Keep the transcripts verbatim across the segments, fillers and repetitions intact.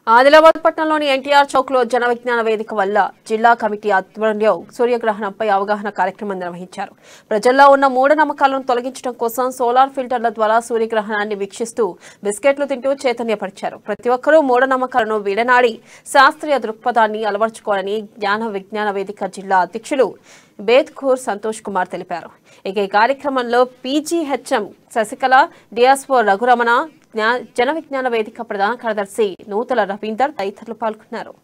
ఆదిలాబాద్ పట్టణంలోని ఎన్టీఆర్ చౌక్ లో జన విజ్ఞాన వేదిక వల్ల జిల్లా కమిటీ ఆధ్వర్యంలో సూర్యగ్రహణంపై అవగాహన కార్యక్రమం నిర్వహించారు. ప్రజల్లో ఉన్న మూఢనమ్మకాలను తొలగించడం కోసం సోలార్ ఫిల్టర్ల ద్వారా సూర్యగ్రహణాన్ని వీక్షిస్తూ బిస్కెట్లు తింటూ చైతన్యపరిచారు. ప్రతి ఒక్కరూ మూఢనమ్మకాలను వీడనాడి శాస్త్రీయ దృక్పథాన్ని అలవర్చుకోవాలని జ్ఞాన విజ్ఞాన వేదిక జిల్లా అధ్యక్షులు బేద్ఖూర్ సంతోష్ కుమార్ తెలిపారు. ఇక ఈ కార్యక్రమంలో పీజీహెచ్ఎం శశికళ, డిఎస్ఓ రఘురమణ, జన విజ్ఞాన వేదిక ప్రధాన కార్యదర్శి నూతల రవీందర్ తదితరులు పాల్గొన్నారు.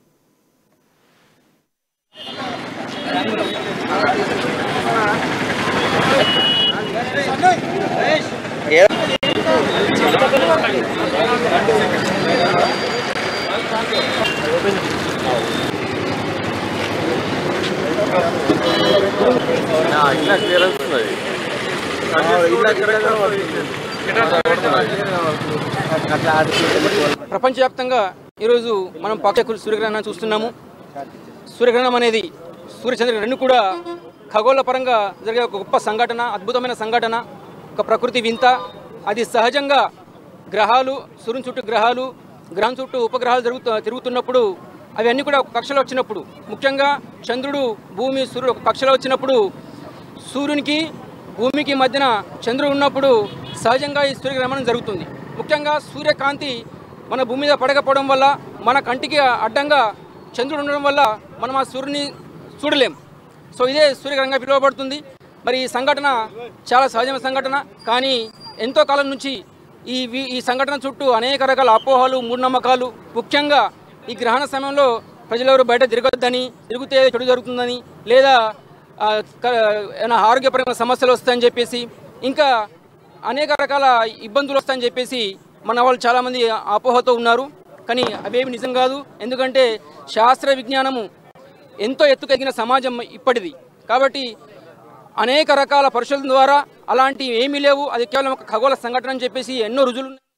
ప్రపంచవ్యాప్తంగా ఈరోజు మనం పాక్షిక సూర్యగ్రహణాన్ని చూస్తున్నాము. సూర్యగ్రహణం అనేది సూర్యచంద్ర రెండు కూడా ఖగోళ పరంగా జరిగే ఒక గొప్ప సంఘటన, అద్భుతమైన సంఘటన, ఒక ప్రకృతి వింత. అది సహజంగా గ్రహాలు సూర్యుని చుట్టూ గ్రహాలు గ్రహం చుట్టూ ఉపగ్రహాలు జరుగుతూ తిరుగుతున్నప్పుడు అవన్నీ కూడా ఒక కక్షలో వచ్చినప్పుడు, ముఖ్యంగా చంద్రుడు భూమి సూర్యుడు ఒక కక్షలో వచ్చినప్పుడు సూర్యునికి భూమికి మధ్యన చంద్రుడు ఉన్నప్పుడు సహజంగా ఈ సూర్యగ్రహణం జరుగుతుంది. ముఖ్యంగా సూర్యకాంతి మన భూమి మీద పడకపోవడం వల్ల, మన కంటికి అడ్డంగా చంద్రుడు ఉండడం వల్ల మనం ఆ సూర్యుని చూడలేం. సో ఇదే సూర్యగ్రహణంగా పిలువబడుతుంది. మరి ఈ సంఘటన చాలా సహజమైన సంఘటన, కానీ ఎంతో కాలం నుంచి ఈ ఈ సంఘటన చుట్టూ అనేక రకాల అపోహలు, మూఢనమ్మకాలు, ముఖ్యంగా ఈ గ్రహణ సమయంలో ప్రజలెవరు బయట తిరగొద్దని, తిరిగితే చెడు జరుగుతుందని, లేదా ఏమైనా ఆరోగ్యపరమైన సమస్యలు వస్తాయని చెప్పేసి, ఇంకా అనేక రకాల ఇబ్బందులు వస్తాయని చెప్పేసి మన వాళ్ళు చాలామంది అపోహతో ఉన్నారు. కానీ అవేమి నిజం కాదు. ఎందుకంటే శాస్త్ర విజ్ఞానము ఎంతో ఎత్తుకెదిగిన సమాజం ఇప్పటిది. కాబట్టి అనేక రకాల పరిశోధన ద్వారా అలాంటివి ఏమీ లేవు, అది కేవలం ఒక ఖగోళ సంఘటన అని చెప్పేసి ఎన్నో రుజువులు